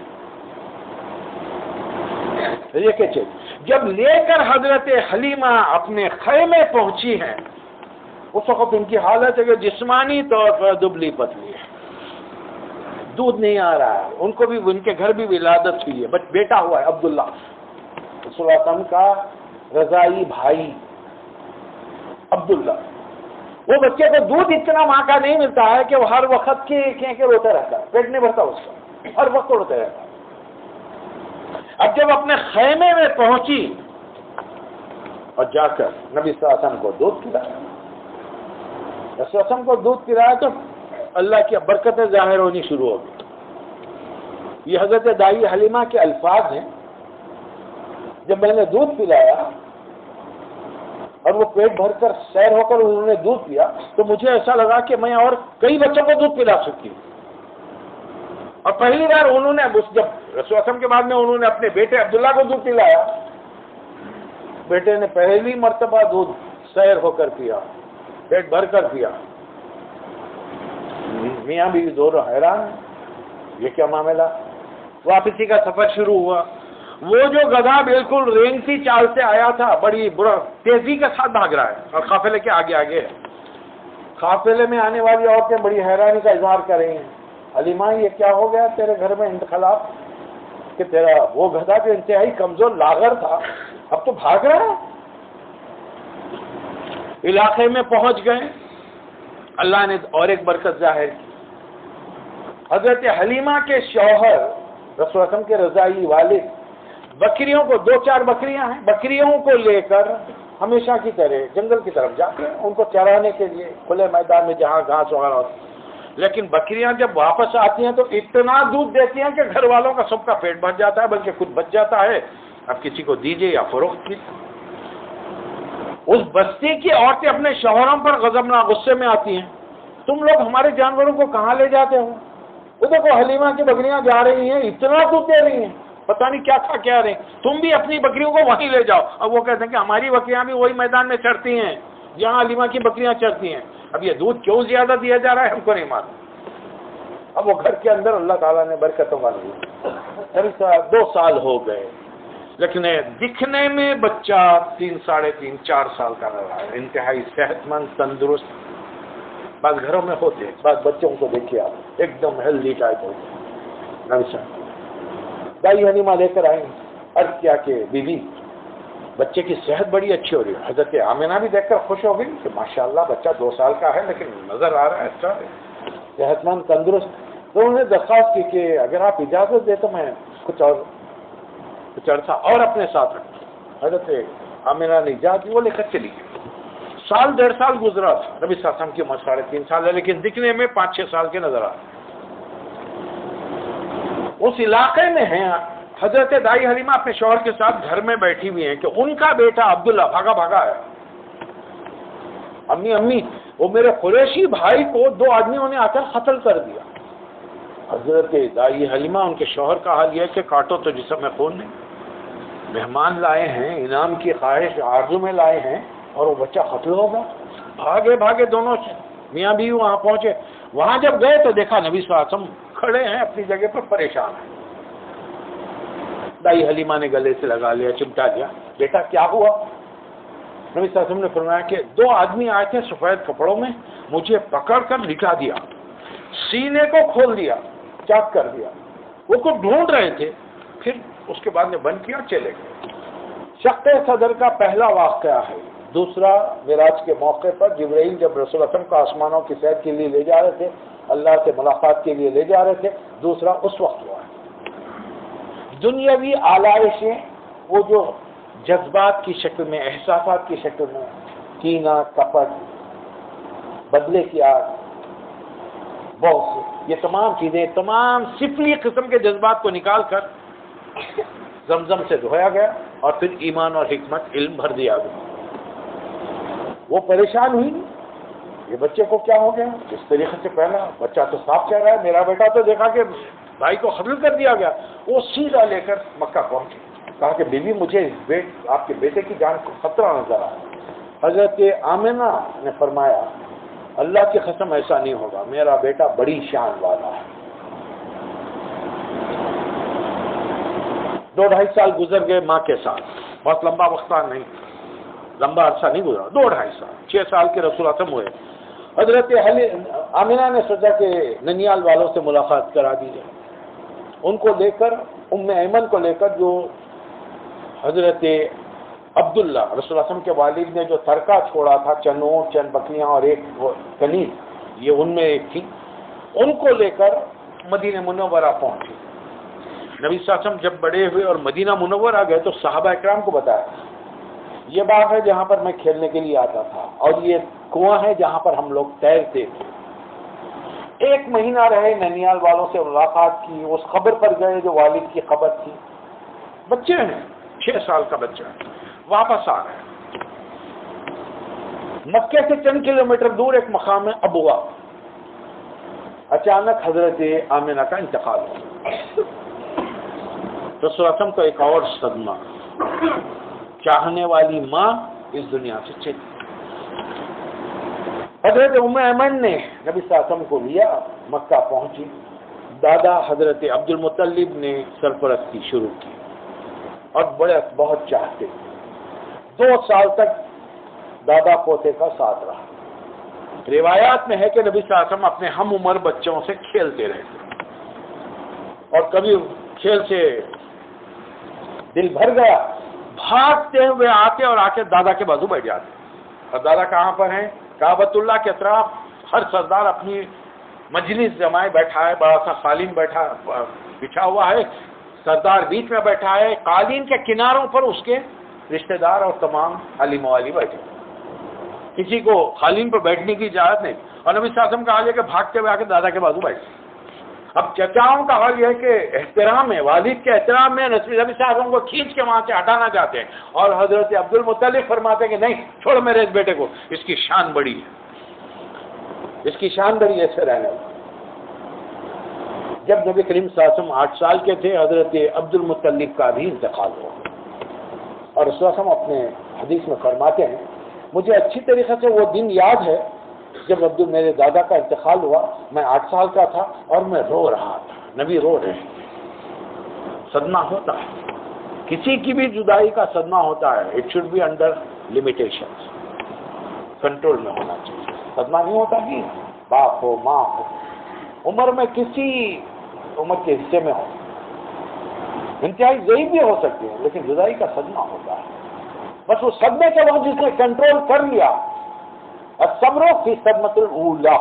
یہ کہ جب لے کر حضرت حلیمہ اپنے خیمے پہنچی ہیں اس وقت ان کی حالت ہے کہ جسمانی طور پر دبلی پتلی ہے، دودھ نہیں آ رہا ہے، ان کو بھی ان کے گھر بھی ولادت ہوئی ہے، بس بیٹا ہوا ہے عبداللہ رسول اللہ وسلم کا رضائی بھائی عبداللہ۔ وہ بچے کو دودھ اتنا ماں کا نہیں ملتا ہے کہ وہ ہر وقت کے روتا رہتا ہے، پیٹ نہیں بھرتا اس کا، ہر وقت روتا رہتا ہے۔ اب جب اپنے خیمے میں پہنچی اور جا کر نبی صلی اللہ علیہ وسلم کو دودھ پلایا، رسول اللہ علیہ وسلم کو دودھ پلایا تو اللہ کی برکتیں ظاہر ہونی شروع ہو گئی۔ یہ حضرت دائی حلیمہ کے الفاظ ہیں، جب میں نے دودھ پلایا اور وہ پیٹ بھر کر سیر ہو کر انہوں نے دودھ پیا تو مجھے ایسا لگا کہ میں اور کئی بچوں کو دودھ پلا سکتی ہوں۔ اور پہلی بار انہوں نے جب رسول اکرم کے بعد میں انہوں نے اپنے بیٹے عبداللہ کو دودھ پلایا، بیٹے نے پہلی مرتبہ دودھ سیر ہو کر پیا، پیٹ بھر کر پیا۔ میاں بھی دونوں حیران ہیں، یہ کیا معاملہ۔ واپسی کا سفر شروع ہوا، وہ جو گدھا بالکل رینگتی چال سے آیا تھا بڑی برا تیزی کے ساتھ بھاگ رہا ہے اور قافلے کے آگے آگے ہے۔ قافلے میں آنے والی عورتیں بڑی حیرانی کا اظہار کر رہی ہیں، حلیمہ یہ کیا ہو گیا تیرے گھر میں انخلاف کہ تیرا وہ گدھا جو انتہائی کمزور لاغر تھا اب تو بھاگ رہا ہے۔ علاقے میں پہنچ گئے، اللہ نے اور ایک برکت ظاہر کی۔ حضرت حلیمہ کے شوہر رسول اکرم کے رضائی والد بکریوں کو 2-4 بکریاں ہیں، بکریوں کو لے کر ہمیشہ کی طرح جنگل کی طرف جاتے ہیں ان کو چرانے کے لیے کھلے میدان میں جہاں گھاس وغیرہ ہوتی ہے۔ لیکن بکریاں جب واپس آتی ہیں تو اتنا دودھ دیتی ہیں کہ گھر والوں کا سب کا پیٹ بھر جاتا ہے، بلکہ خود بچ جاتا ہے، اب کسی کو دیجیے یا فروخت کیجیے۔ اس بستی کی عورتیں اپنے شوہروں پر غضبناک غصے میں آتی ہیں، تم لوگ ہمارے جانوروں کو کہاں لے جاتے ہو؟ وہ دیکھو حلیمہ کی بکریاں جا رہی ہیں، اتنا دودھ دے رہی ہیں، پتہ نہیں کیا کھا کے آ رہے ہیں، تم بھی اپنی بکریوں کو وہیں لے جاؤ۔ اب وہ کہتے ہیں کہ ہماری بکریاں بھی وہی میدان میں چرتی ہیں جہاں حلیمہ کی بکریاں چرتی ہیں، اب یہ دودھ کیوں زیادہ دیا جا رہا ہے ہم کو نہیں معلوم۔ اب وہ گھر کے اندر اللہ تعالیٰ نے برکتوں والی 2 سال ہو گئے، لیکن دکھنے میں بچہ 3 ساڑھے 3 4 سال کا رہا ہے، انتہائی صحت مند تندرست۔ بعض گھروں میں ہوتے، بعض بچوں کو دیکھیے آپ ایک دم ہیلدی ٹائپ ہوتے۔ نبی صاحب دائی حلیمہ لے کر آئیں، عرض کیا کہ بیوی بچے کی صحت بڑی اچھی ہو رہی ہے۔ حضرت آمنہ بھی دیکھ کر خوش ہو گئی کہ ماشاءاللہ بچہ 2 سال کا ہے لیکن نظر آ رہا ہے اچھا ہے، صحت مند تندرست۔ تو انہوں نے درخواست کی کہ اگر آپ اجازت دیں تو میں کچھ عرصہ اور اپنے ساتھ رکھوں۔ حضرت آمنہ نے اجازت دی، وہ لے کر چلی گئی۔ 1.5 سال گزرا تھا، نبی صلی اللہ علیہ وسلم کی عمر 3.5 سال ہے لیکن دکھنے میں 5-6 سال کے نظر آ رہے۔ اس علاقے میں ہیں حضرت دائی حلیمہ اپنے شوہر کے ساتھ گھر میں بیٹھی ہوئی ہیں کہ ان کا بیٹا عبداللہ بھاگا ہے۔ امی وہ میرے قریشی بھائی کو 2 آدمیوں نے آ کر قتل کر دیا۔ حضرت دائی حلیمہ ان کے شوہر کا حال یہ کہ کاٹو تو جسم میں خون نہیں، مہمان لائے ہیں، انعام کی خواہش آرزو میں لائے ہیں اور وہ بچہ قتل ہوگا۔ بھاگے دونوں میاں بیوی وہاں پہنچے۔ وہاں جب گئے تو دیکھا نبی صلی اللہ علیہ وسلم کھڑے ہیں اپنی جگہ پر پریشان ہیں۔ دائی حلیمہ نے گلے سے لگا لیا، چمٹا دیا، بیٹا کیا ہوا؟ نبی صلی اللہ علیہ وسلم نے فرمایا کہ 2 آدمی آئے تھے سفید کپڑوں میں، مجھے پکڑ کر لٹا دیا، سینے کو کھول دیا، چاک کر دیا، وہ کو ڈھونڈ رہے تھے، پھر اس کے بعد نے بند کیا، چلے گئے۔ شق صدر کا پہلا واقعہ ہے۔ دوسرا معراج کے موقع پر جبرائیل جب رسول اکرم کو آسمانوں کی سیر کے لیے لے جا رہے تھے، اللہ سے ملاقات کے لیے لے جا رہے تھے، دوسرا اس وقت ہوا ہے۔ دنیاوی آلائشیں وہ جو جذبات کی شکل میں، احساسات کی شکل میں، کینہ، کپٹ، بدلے کی آگ، بہت سے یہ تمام چیزیں، تمام سفلی قسم کے جذبات کو نکال کر زمزم سے دھویا گیا اور پھر ایمان اور حکمت علم بھر دیا گیا۔ وہ پریشان ہوئی، یہ بچے کو کیا ہو گیا؟ اس طریقے سے پہلا بچہ تو صاف کہہ رہا ہے میرا بیٹا، تو دیکھا کہ بھائی کو قتل کر دیا گیا۔ وہ سیدھا لے کر مکہ پہنچے، کہا کہ بیوی مجھے آپ کے بیٹے کی جان کو خطرہ نظر آیا۔ حضرت آمنہ نے فرمایا اللہ کی قسم ایسا نہیں ہوگا، میرا بیٹا بڑی شان والا ہے۔ 2-2.5 سال گزر گئے ماں کے ساتھ، بہت لمبا وقت نہیں، لمبا عرصہ نہیں گزرا، 2-2.5 سال، 6 سال کے رسول اعظم ہوئے۔ حضرت آمنہ نے سوچا کہ ننیال والوں سے ملاقات کرا دی جائے، ان کو لے کر، ام ایمن کو لے کر، جو حضرت عبداللہ رسول اللہ کے والد نے جو ترکہ چھوڑا تھا، چند بکریاں اور ایک کنیز، یہ ان میں ایک تھی، ان کو لے کر مدینہ منورہ پہنچے۔ نبی صلی اللہ علیہ وسلم جب بڑے ہوئے اور مدینہ منورہ گئے تو صحابہ اکرام کو بتایا یہ باغ ہے جہاں پر میں کھیلنے کے لیے آتا تھا، اور یہ کنواں ہے جہاں پر ہم لوگ تیرتے تھے۔ 1 مہینہ رہے، ننیال والوں سے ملاقات کی، اس خبر پر گئے جو والد کی خبر تھی، بچے ہیں، 6 سال کا بچہ ہے، واپس آ رہے ہیں۔ مکے سے چند کلومیٹر دور ایک مقام ہے ابوا، اچانک حضرت آمنہ کا انتقال ہو۔ رسول اللہ تو ایک اور صدمہ، چاہنے والی ماں اس دنیا سے چلی۔ حضرت ام ایمن نے نبی صلی اللہ علیہ وسلم کو لیا، مکہ پہنچی، دادا حضرت عبد المطلب نے سرپرستی شروع کی اور بہت چاہتے، 2 سال تک دادا پوتے کا ساتھ رہا۔ روایات میں ہے کہ نبی صلی اللہ علیہ وسلم اپنے ہم عمر بچوں سے کھیلتے رہتے، اور کبھی کھیل سے دل بھر گیا، بھاگتے ہوئے آتے اور آ کے دادا کے بازو بیٹھ جاتے، اور دادا کہاں پر ہیں؟ کعبۃ اللہ کے اطراف ہر سردار اپنی مجلس جمائے بیٹھا ہے، بڑا سا قالین بچھا ہوا ہے، سردار بیچ میں بیٹھا ہے، قالین کے کناروں پر اس کے رشتہ دار اور تمام علی موالی بیٹھے، کسی کو قالین پر بیٹھنے کی اجازت نہیں، اور نبی صلی اللہ علیہ وسلم کہا گیا کہ بھاگتے ہوئے آ کے دادا کے بازو بیٹھے۔ اب چچاؤں کا حال یہ ہے کہ احترام ہے، والد کے احترام میں نبی صلی اللہ علیہ وسلم کو کھینچ کے وہاں سے ہٹانا چاہتے ہیں، اور حضرت عبد المطلب فرماتے ہیں کہ نہیں، چھوڑ میرے اس بیٹے کو، اس کی شان بڑی ہے، اس کی شان بڑی ہے ایسے رہنے والا۔ جب نبی کریم صلی اللہ علیہ وسلم 8 سال کے تھے، حضرت عبد المطلب کا بھی انتقال ہوا، اور رسول اللہ اپنے حدیث میں فرماتے ہیں مجھے اچھی طریقے سے وہ دن یاد ہے جب میرے دادا کا انتقال ہوا، میں 8 سال کا تھا اور میں رو رہا تھا، نبی رو رہے ہیں۔ صدمہ ہوتا ہے، کسی کی بھی جدائی کا صدمہ ہوتا ہے، it should be under limitation, control میں ہونا چاہیے۔ صدمہ نہیں ہوتا کہ باپ ہو، ماں ہو، عمر میں کسی عمر کے حصے میں ہو، انتہائی ضعیف بھی ہو سکتی ہے، لیکن جدائی کا صدمہ ہوتا ہے۔ بس اس صدمے کے بعد جس نے کنٹرول کر لیا، الصبر فی صدمۃ الاولی،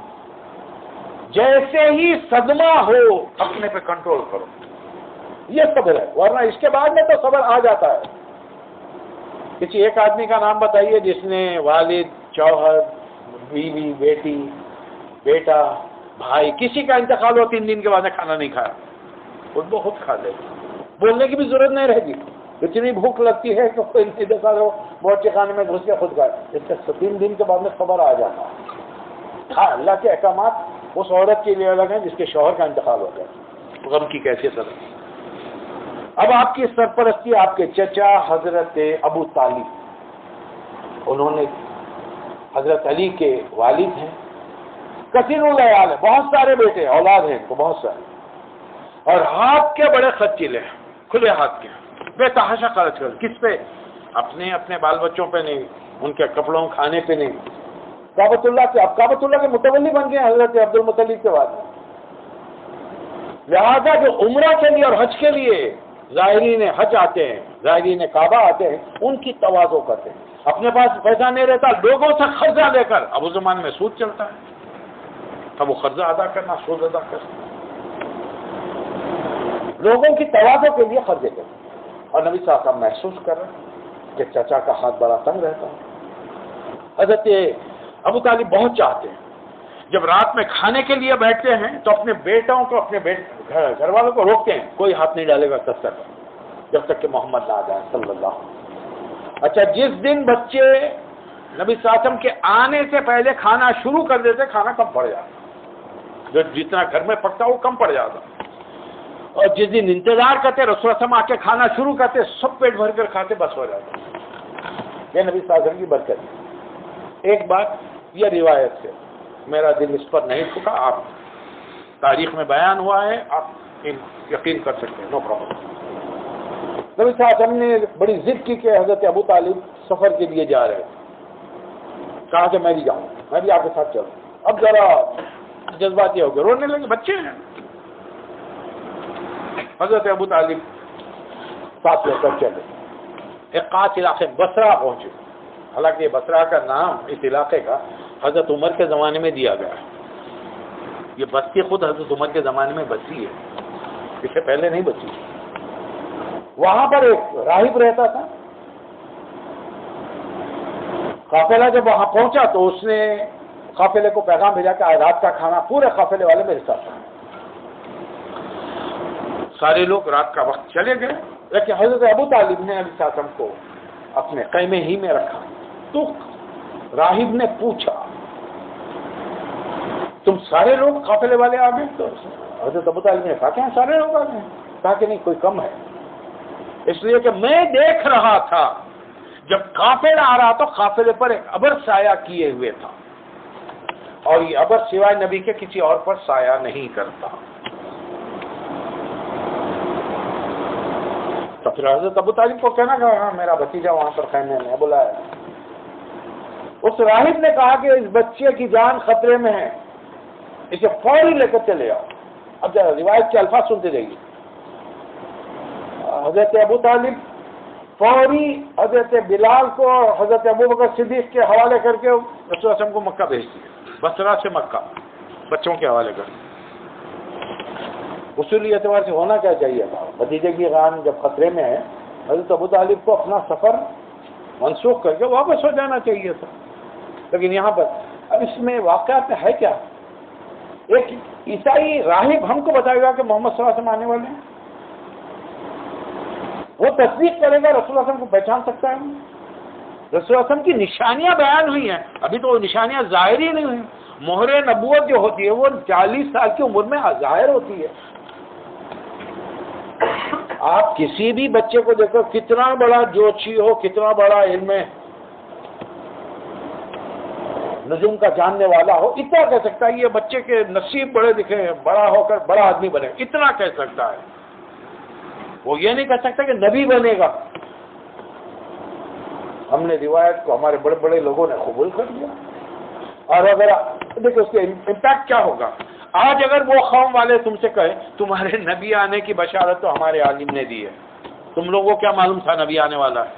جیسے ہی صدمہ ہو اپنے پہ کنٹرول کرو، یہ صبر ہے، ورنہ اس کے بعد میں تو صبر آ جاتا ہے۔ کسی ایک آدمی کا نام بتائیے جس نے والد، شوہر، بیوی، بیٹی، بیٹا، بھائی، کسی کا انتقال ہو 3 دن کے بعد میں کھانا نہیں کھایا، خود بخود کھا لے، بولنے کی بھی ضرورت نہیں رہے گی، اتنی بھوک لگتی ہے کہ کوئی نہیں دیکھا ہو، باورچی خانے میں گھس کے خود کھائے، اس کے 3 دن کے بعد میں خبر آ جاتا ہے۔ ہاں، اللہ کے احکامات اس عورت کے لیے الگ ہیں جس کے شوہر کا انتقال ہو گیا، غم کی کیفیت الگ۔ اب آپ کی سرپرستی آپ کے چچا حضرت ابو طالب، انہوں نے حضرت علی کے والد ہیں، کثیر العیال ہے، بہت سارے بیٹے اولاد ہیں تو بہت سارے، اور ہاتھ کے بڑے خرچیلے ہیں، کھلے ہاتھ کے، بے تحاشا خرچ کر، کس پہ؟ اپنے بال بچوں پہ نہیں، ان کے کپڑوں کھانے پہ نہیں، کعبۃ اللہ کے، اب کعبۃ اللہ کے متولی بن گئے حضرت عبد المطلب کے بعد، لہذا جو عمرہ کے لیے اور حج کے لیے زائرین حج آتے ہیں، زائرین کعبہ آتے ہیں، ان کی تواضع کرتے ہیں، اپنے پاس پیسہ نہیں رہتا، لوگوں سے قرضہ لے کر، اب اس زمانے میں سود چلتا ہے، اب وہ قرضہ ادا کرنا، سود ادا کرنا، لوگوں کی تواضع کے لیے قرضے کرتے ہیں، اور نبی صلی اللہ علیہ وسلم محسوس کر رہے ہیں کہ چچا کا ہاتھ بڑا تنگ رہتا ہے۔ حضرت ابو طالب بہت چاہتے ہیں، جب رات میں کھانے کے لیے بیٹھتے ہیں تو اپنے بیٹوں کو، اپنے گھر والوں کو روکتے ہیں، کوئی ہاتھ نہیں ڈالے گا دستر پر جب تک کہ محمد نہ آ جائے صلی اللہ علیہ وسلم۔ اچھا، جس دن بچے نبی صلی اللہ علیہ وسلم کے آنے سے پہلے کھانا شروع کر دیتے، کھانا کم پڑ جاتا، جو جتنا گھر میں پکتا وہ کم پڑ جاتا، اور جس دن انتظار کرتے رسول اللہ صلی اللہ علیہ وسلم آ کے کھانا شروع کرتے، سب پیٹ بھر کر کھاتے، بس ہو جاتا۔ یہ نبی صلی اللہ علیہ وسلم کی برکت ہے۔ ایک بات یہ روایت سے میرا دل اس پر نہیں ٹھکا، آپ تاریخ میں بیان ہوا ہے، آپ یقین کر سکتے ہیں، نو پرابلم۔ نبی صلی اللہ علیہ وسلم نے بڑی ضد کی کہ حضرت ابو طالب سفر کے لیے جا رہے ہیں. کہا کہ میں بھی جاؤں, میں بھی آپ کے ساتھ چلوں. اب ذرا جذباتی ہو گئے, رونے لگے, بچے ہیں. حضرت ابو طالب ساتھ لے کر چلے, ایک خاص علاقے بصرہ پہنچے. حالانکہ یہ بصرہ کا نام اس علاقے کا حضرت عمر کے زمانے میں دیا گیا ہے. یہ بستی خود حضرت عمر کے زمانے میں بسی ہے, اس سے پہلے نہیں بسی. وہاں پر ایک راہب رہتا تھا. قافلہ جب وہاں پہنچا تو اس نے قافلے کو پیغام بھیجا کہ آج رات کا کھانا پورے قافلے والے میرے ساتھ ہیں. سارے لوگ رات کا وقت چلے گئے, لیکن حضرت ابو طالب نے نبی صلی اللہ علیہ وسلم کو اپنے خیمے ہی میں رکھا. تو راہب نے پوچھا تم سارے لوگ قافلے والے آ گئے؟ تو حضرت ابو طالب نے کہا کہ سارے لوگ آ گئے. کہا کہ نہیں, کوئی کم ہے. اس لیے کہ میں دیکھ رہا تھا جب قافلہ آ رہا تو قافلے پر ایک ابر سایہ کیے ہوئے تھا, اور یہ ابر سوائے نبی کے کسی اور پر سایہ نہیں کرتا. تو پھر حضرت ابو طالب کو کہنا کہ ہاں میرا بھتیجا وہاں پر خیمے میں بلایا. اس راہب نے کہا کہ اس بچے کی جان خطرے میں ہے, اسے فوری لے کر چلے آؤ. اب ذرا روایت کے الفاظ سنتے جائیے. حضرت ابو طالب فوری حضرت بلال کو حضرت ابو بکر صدیق کے حوالے کر کے رسول اللہ صلی اللہ علیہ وسلم کو مکہ بھیج دیے. بصرہ سے مکہ بچوں کے حوالے کر. اصولی اعتبار سے ہونا کیا چاہیے تھا, بھتیجے کی جان جب خطرے میں ہے حضرت ابو طالب کو اپنا سفر منسوخ کر کے واپس ہو جانا چاہیے تھا. لیکن یہاں پر اب اس میں واقعات میں ہے کیا, ایک عیسائی راہب ہم کو بتائے گا کہ محمد صلی اللہ علیہ وسلم آنے والے ہیں, وہ تصدیق کرے گا, رسول اللہ علیہ وسلم کو پہچان سکتا ہے. رسول اللہ علیہ وسلم کی نشانیاں بیان ہوئی ہیں, ابھی تو وہ نشانیاں ظاہر ہی نہیں ہوئی. مہر نبوت جو ہوتی ہے وہ 40 سال کی عمر میں ظاہر ہوتی ہے. آپ کسی بھی بچے کو دیکھو, کتنا بڑا جوشی ہو, کتنا بڑا علم نجوم کا جاننے والا ہو, اتنا کہہ سکتا ہے یہ بچے کے نصیب بڑے دکھے ہیں, بڑا ہو کر بڑا آدمی بنے, اتنا کہہ سکتا ہے. وہ یہ نہیں کہہ سکتا کہ نبی بنے گا. ہم نے روایت کو ہمارے بڑے بڑے لوگوں نے قبول کر لیا. اور اگر دیکھو اس کے امپیکٹ کیا ہوگا, آج اگر وہ قوم والے تم سے کہیں تمہارے نبی آنے کی بشارت تو ہمارے عالم نے دی ہے, تم لوگوں کو کیا معلوم تھا نبی آنے والا ہے؟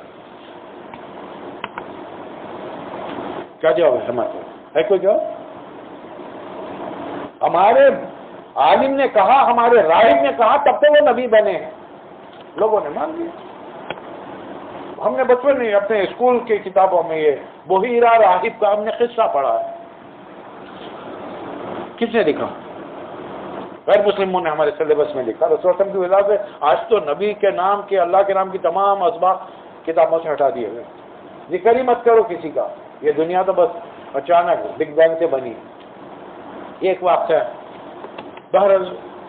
کیا جواب ہے ہمارے, ہے کوئی جواب؟ ہمارے عالم نے کہا, ہمارے راہب نے کہا, تب تو وہ نبی بنے ہیں. لوگوں نے مان لیا. ہم نے بچپن میں اپنے اسکول کی کتابوں میں یہ بحیرہ راہب کا ہم نے قصہ پڑھا ہے. کس نے لکھا؟ غیر مسلموں نے ہمارے سلیبس میں لکھا. رسول اللہ کی وجہ سے آج تو نبی کے نام کے, اللہ کے نام کی تمام اسباق کتابوں سے ہٹا دیے گئے. ذکر ہی مت کرو کسی کا. یہ دنیا تو بس اچانک بگ بینگ سے بنی. یہ ایک واقعہ ہے. بہرحال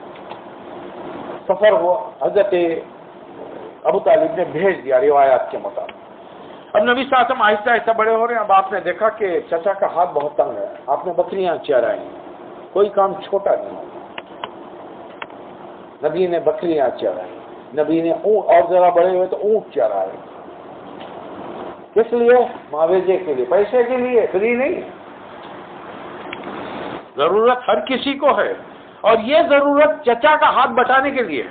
سفر ہوا, حضرت ابو طالب نے بھیج دیا روایات کے مطابق. اب نبی صلی اللہ علیہ وسلم آہستہ آہستہ بڑے ہو رہے ہیں. اب آپ نے دیکھا کہ چچا کا ہاتھ بہت تنگ ہے, آپ نے بکریاں چرائی, کوئی کام چھوٹا نہیں ہوتا. نبی نے بکریاں چرائی, نبی نے اونٹ, اور ذرا بڑے ہوئے تو اونٹ چرائے. کس لیے؟ معاوضے کے لیے, پیسے کے لیے, فری نہیں. ضرورت ہر کسی کو ہے, اور یہ ضرورت چچا کا ہاتھ بٹانے کے لیے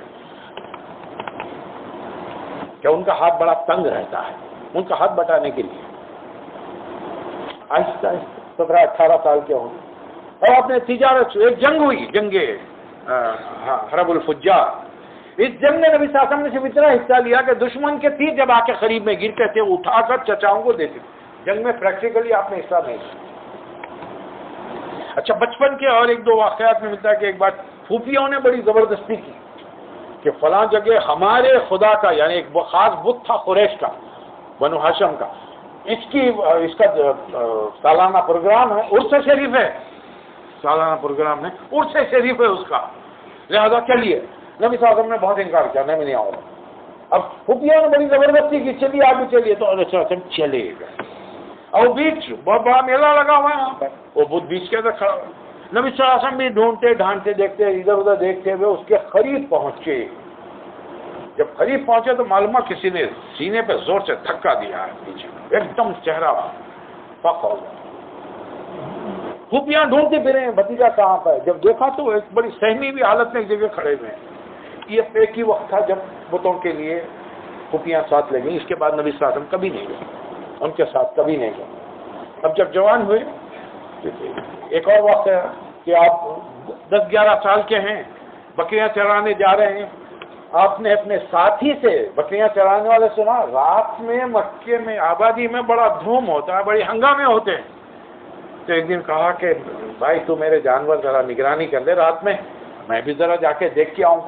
کہ ان کا ہاتھ بڑا تنگ رہتا ہے, ان کا ہاتھ بٹانے کے لیے. آہستہ آہستہ 17-18 سال کے ہوں, اور آپ نے تجارت, ایک جنگ ہوئی, جنگ حرب الفجار. اس جنگ میں نبی صلی اللہ علیہ وسلم نے صرف اتنا حصہ لیا کہ دشمن کے تیر جب آ کے قریب میں گرتے تھے اٹھا کر چچاؤں کو دیتے تھے. جنگ میں پریکٹیکلی آپ نے حصہ نہیں لیا. اچھا, بچپن کے اور ایک دو واقعات میں ملتا ہے کہ ایک بار پھوپھیوں نے بڑی زبردستی کی کہ فلاں جگہ ہمارے خدا کا, یعنی ایک خاص بت تھا قریش کا, بنو ہاشم کا, اس کا سالانہ پروگرام ہے, عرس شریف ہے, سالانہ پروگرام ہے, عرس شریف ہے اس کا, لہذا چلیے. نبی صلی اللہ علیہ وسلم نے بہت انکار کیا, میں نہیں آؤں گا. اب پھوپھیوں نے بڑی زبردستی کی, چلیے آگے چلیے, تو رسول اللہ علیہ وسلم چلے گئے. اور بیچ بہت بڑا میلہ لگا ہوا ہے یہاں پر, وہ بدھ بیچ کے اندر کھڑا ہوا. نبی صلی اللہ علیہ وسلم بھی ڈھونڈتے ڈھانٹتے دیکھتے, ادھر ادھر دیکھتے ہوئے اس کے قریب پہنچے.
جب قریب پہنچے تو معلوم کسی نے سینے پہ زور سے دھکا دیا ہے پیچھے، ایک دم چہرہ پک ہو گیا.
پھوپھیاں ڈھونڈتے پھرے ہیں بھتیجا کہاں پر ہے. جب دیکھا تو ایک بڑی سہمی بھی حالت میں ایک جگہ کھڑے ہوئے ہیں. یہ ایک ہی وقت تھا جب بتوں کے لیے پھوپھیاں ساتھ لے گئی. اس کے بعد نبی صلی اللہ علیہ وسلم کبھی نہیں گئے ان کے ساتھ، کبھی نہیں گئے. اب جب جوان ہوئے، ایک اور وقت ہے کہ آپ 10-11 سال کے ہیں، بکریاں چرانے جا رہے ہیں. آپ نے اپنے ساتھی سے بکریاں چرانے والے سنا رات میں مکے میں آبادی میں بڑا دھوم ہوتا ہے، بڑے ہنگامے ہوتے ہیں. تو ایک دن کہا کہ بھائی تو میرے جانور ذرا نگرانی کر دے رات میں بھی ذرا جا کے دیکھ کے آؤں.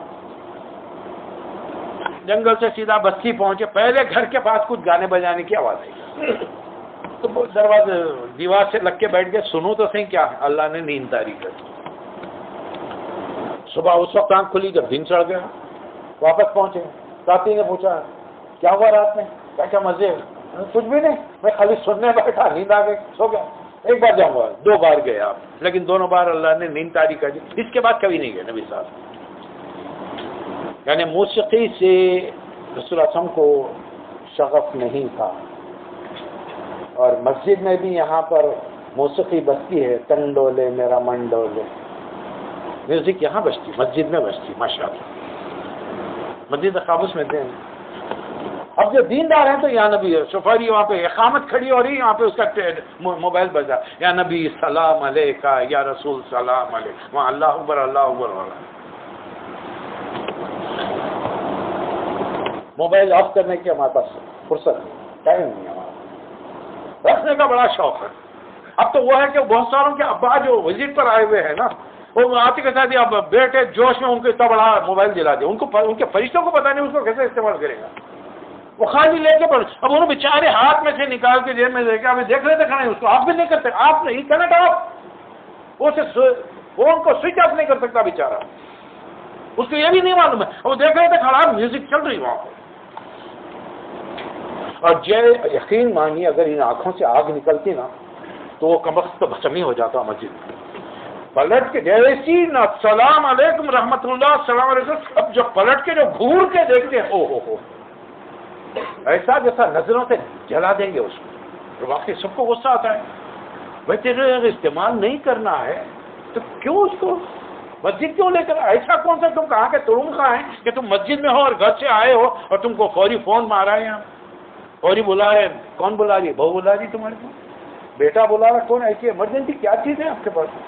جنگل سے سیدھا بستی پہنچے. پہلے گھر کے پاس کچھ گانے بجانے کی آواز آئی تو دروازے دیوار سے لگ کے بیٹھ گئے. سنو تو صحیح کیا اللہ نے نیند تاری کر دی. صبح اس وقت آنکھ کھلی جب دن چڑھ گیا. واپس پہنچے. ساتھی نے پوچھا کیا ہوا رات میں؟ کیا مزے؟ کچھ بھی نہیں، میں خالی سننے بیٹھا، نیند آ گئی، سو گیا. ایک بار جاؤں گا، 2 بار گئے آپ، لیکن دونوں بار اللہ نے نیند تاری کر دی. اس کے بعد کبھی نہیں گئے نبی صاحب. یعنی موسیقی سے رسول اللہ کو شغف نہیں تھا. اور مسجد میں بھی یہاں پر موسیقی بجتی ہے، تن ڈولے میرا من ڈولے. میوزک یہاں بجتی، مسجد میں بجتی. ماشاء اللہ مسجد قابوس میں دیں. اب جو دیندار ہیں تو یا نبی سفاری وہاں پہ اقامت کھڑی ہو رہی، یہاں پہ اس کا موبائل بجا، یا نبی سلام علیکہ، یا رسول سلام علیکہ، وہاں اللہ اکبر اللہ اکبر ہو رہا ہے. موبائل آف کرنے کی ہمارے پاس فرصت نہیں، ٹائم نہیں ہمارا. رکھنے کا بڑا شوق ہے. اب تو وہ ہے کہ بہت ساروں کے ابا جو وزٹ پر آئے ہوئے ہیں نا، وہ آتے کے ساتھ اب بیٹے جوش میں ان کو اتنا بڑا موبائل دلا دیا. ان کے فرشتوں کو پتا نہیں اس کو کیسے استعمال کرے گا. وہ خالی لے کے پڑ، اب انہوں بیچارے ہاتھ میں سے نکال کے جیب میں لے کے ابھی دیکھ رہے تھے کھڑے اس کو. آپ بھی نہیں کرتے، آپ نہیں کنیکٹ آف، وہ فون کو سوئچ آف نہیں کر سکتا بیچارہ. اس کو یہ بھی نہیں معلوم ہے. وہ دیکھ رہے تھے کھڑا میوزک چل رہی وہاں پہ. اور یقین مانیے اگر ان آنکھوں سے آگ نکلتی نا تو وہ کمبخت تو بھسمی ہو جاتا مسجد میں. پلٹ کے جیسی نا سلام علیکم رحمت اللہ السلام علیکم، اب جو پلٹ کے جو گھور کے دیکھتے ہیں، او ہو ایسا جیسا نظروں سے جلا دیں گے اس کو. واقعی سب کو غصہ آتا ہے. بھائی تیرے اگر استعمال نہیں کرنا ہے تو کیوں اس کو مسجد کیوں لے کر؟ ایسا کون سا تم کہاں کے ترم خواہ ہیں کہ تم مسجد میں ہو اور گھر سے آئے ہو اور تم کو فوری فون مارا ہے؟ یہاں فوری بلا رہے. کون بلا رہی ہے؟ بہو بلا رہی تمہارے کو، بیٹا بلا رہا. کون ایسی ایمرجنسی کیا چیز ہے آپ کے پاس؟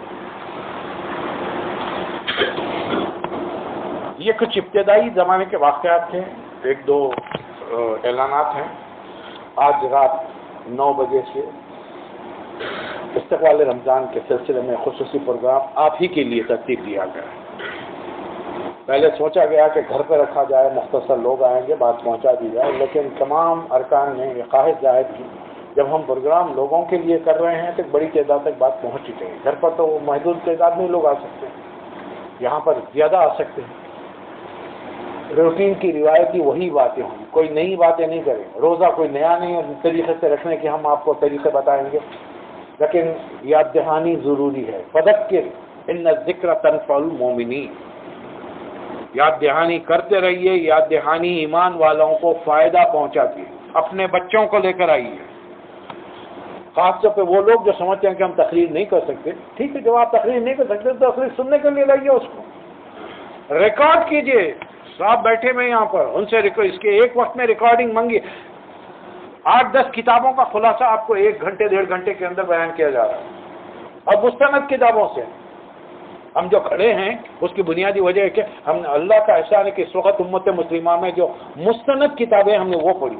یہ کچھ ابتدائی زمانے کے واقعات تھے. 1-2 اعلانات ہیں. آج رات 9 بجے سے استقبال رمضان کے سلسلے میں خصوصی پروگرام آپ ہی کے لیے ترتیب دیا گیا ہے. پہلے سوچا گیا کہ گھر پہ رکھا جائے، مختصر لوگ آئیں گے، بات پہنچا دی جائے، لیکن تمام ارکان نے یہ خواہش ظاہر کی جب ہم پروگرام لوگوں کے لیے کر رہے ہیں تو بڑی تعداد تک بات پہنچ چکے ہیں. گھر پر تو محدود تعداد میں لوگ آ سکتے ہیں، یہاں پر زیادہ آ سکتے ہیں. روٹین کی روایتی وہی باتیں ہوں، کوئی نئی باتیں نہیں کریں. روزہ کوئی نیا نہیں طریقے سے رکھنے کے ہم آپ کو طریقے بتائیں گے، لیکن یاد دہانی ضروری ہے. فذکر ان الذکر تنفع المؤمنین. یاد دہانی کرتے رہیے. یاد دہانی ایمان والوں کو فائدہ پہنچاتی ہے. اپنے بچوں کو لے کر آئیے. خاص طور پہ وہ لوگ جو سمجھتے ہیں کہ ہم تقریر نہیں کر سکتے، ٹھیک ہے، جب آپ تقریر نہیں کر سکتے تو تقریر سننے کے لیے لائیے، اس کو ریکارڈ کیجئے. صاحب بیٹھے میں یہاں پر ان سے اس کے ایک وقت میں ریکارڈنگ منگی. 8-10 کتابوں کا خلاصہ آپ کو 1 گھنٹے 1.5 گھنٹے کے اندر بیان کیا جا رہا ہے. اور مستند کتابوں سے ہم جو کھڑے ہیں اس کی بنیادی وجہ ہے کہ ہم نے اللہ کا احسان ہے کہ اس وقت امت مسلمہ میں جو مستند کتابیں ہم نے وہ پڑھی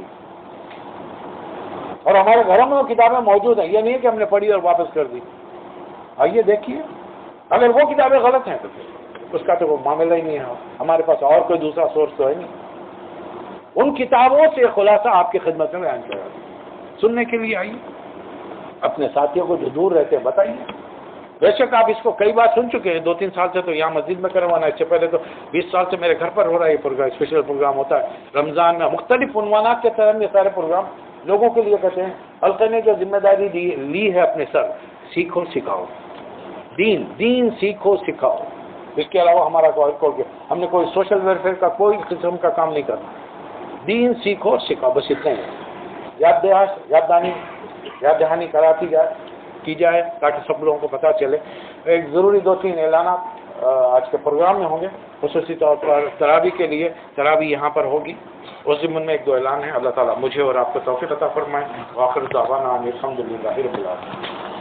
اور ہمارے گھروں میں وہ کتابیں موجود ہیں. یہ نہیں ہے کہ ہم نے پڑھی اور واپس کر دی. آئیے دیکھیے، اگر وہ کتابیں غلط ہیں تو اس کا تو وہ معاملہ ہی نہیں ہے. ہمارے پاس اور کوئی دوسرا سورس تو ہے نہیں. ان کتابوں سے خلاصہ آپ کی خدمت میں بیان کیا جاتا ہے. سننے کے لیے آئیے. اپنے ساتھیوں کو جو دور رہتے ہیں بتائیے. بے شک آپ اس کو کئی بار سن چکے ہیں. 2-3 سال سے تو یہاں مسجد میں کروانا ہے. اس سے پہلے تو 20 سال سے میرے گھر پر ہو رہا ہے یہ پروگرام. اسپیشل پروگرام ہوتا ہے رمضان میں مختلف عنوانات کے تحت. یہ سارے پروگرام لوگوں کے لیے کرتے ہیں. حلقے نے جو ذمہ داری لی ہے اپنے سر، سیکھو سکھاؤ. دین سیکھو سکھاؤ. اس کے علاوہ ہمارا ہم نے کوئی سوشل ویلفیئر کا کوئی قسم کا کام نہیں کرنا. دین سیکھو اور سکھاؤ، بس اتنے ہیں. یاد دہانی کراتی کی جائے تاکہ سب لوگوں کو پتہ چلے. ایک ضروری 2-3 اعلانات آج کے پروگرام میں ہوں گے، خصوصی طور پر تراویح کے لیے. تراویح یہاں پر ہوگی، اس ضمن میں 1-2 اعلان ہیں. اللہ تعالیٰ مجھے اور آپ کو توفیق عطا فرمائے. وآخر دعوانا ان الحمد للہ رب العالمین.